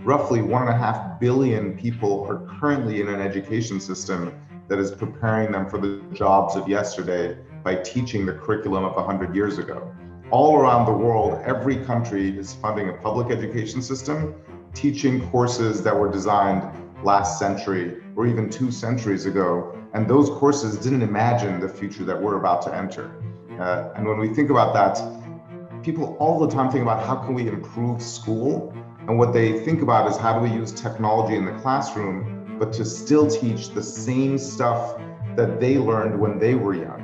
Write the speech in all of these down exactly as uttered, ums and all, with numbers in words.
roughly one and a half billion people are currently in an education system that is preparing them for the jobs of yesterday by teaching the curriculum of one hundred years ago. All around the world, every country is funding a public education system, teaching courses that were designed last century or even two centuries ago. And those courses didn't imagine the future that we're about to enter. Uh, and when we think about that, people all the time think about how can we improve school? And what they think about is how do we use technology in the classroom, but to still teach the same stuff that they learned when they were young.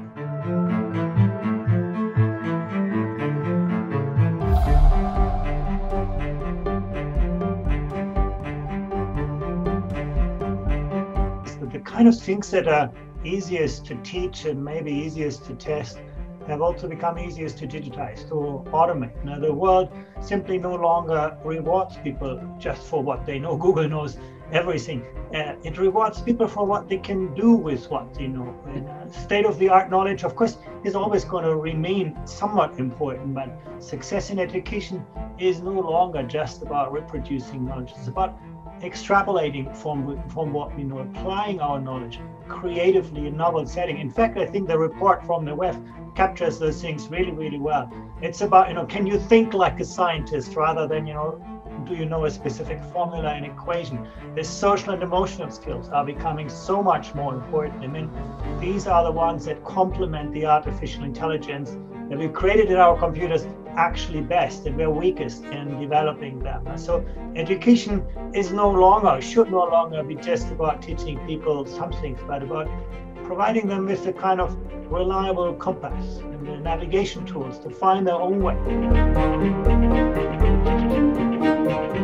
The kind of things that are easiest to teach and maybe easiest to test have also become easiest to digitize, to automate. Now, the world simply no longer rewards people just for what they know. Google knows everything. Uh, it rewards people for what they can do with what they know. And uh, state-of-the-art knowledge, of course, is always going to remain somewhat important, but success in education is no longer just about reproducing knowledge. It's about extrapolating from, from what we know, applying our knowledge creatively in novel setting. In fact, I think the report from the W E F captures those things really, really well. It's about, you know, can you think like a scientist rather than, you know, do you know a specific formula and equation? The social and emotional skills are becoming so much more important. I mean, these are the ones that complement the artificial intelligence that we've created in our computers actually best, and we're weakest in developing them. So education is no longer, should no longer be just about teaching people something, but about providing them with the kind of reliable compass and the navigation tools to find their own way.